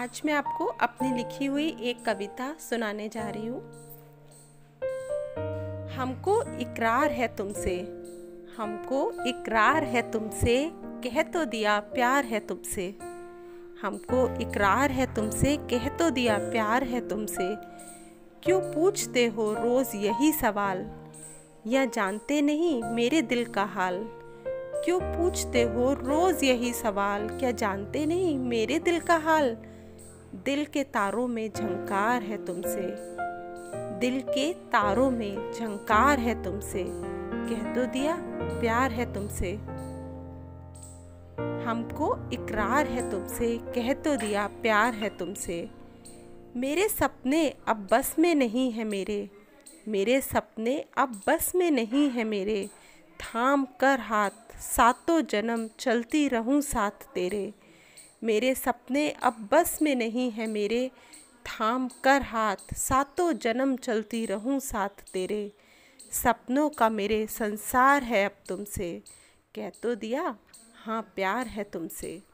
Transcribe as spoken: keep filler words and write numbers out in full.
आज मैं आपको अपनी लिखी हुई एक कविता सुनाने जा रही हूँ। हमको इकरार है तुमसे, हमको इकरार है तुमसे, कह तो दिया प्यार है तुमसे। हमको इकरार है तुमसे, कह तो दिया प्यार है तुमसे। क्यों पूछते हो रोज़ यही सवाल, या जानते नहीं मेरे दिल का हाल। क्यों पूछते हो रोज़ यही सवाल, क्या जानते नहीं मेरे दिल का हाल। दिल के तारों में झंकार है तुमसे, दिल के तारों में झंकार है तुमसे, कह तो दिया प्यार है तुमसे। हमको इकरार है तुमसे, कह तो दिया प्यार है तुमसे। मेरे सपने अब बस में नहीं है मेरे, मेरे सपने अब बस में नहीं है मेरे। थाम कर हाथ सातों जन्म चलती रहूं साथ तेरे। मेरे सपने अब बस में नहीं है मेरे, थाम कर हाथ सातों जन्म चलती रहूं साथ तेरे। सपनों का मेरे संसार है अब तुमसे, कह तो दिया हाँ प्यार है तुमसे।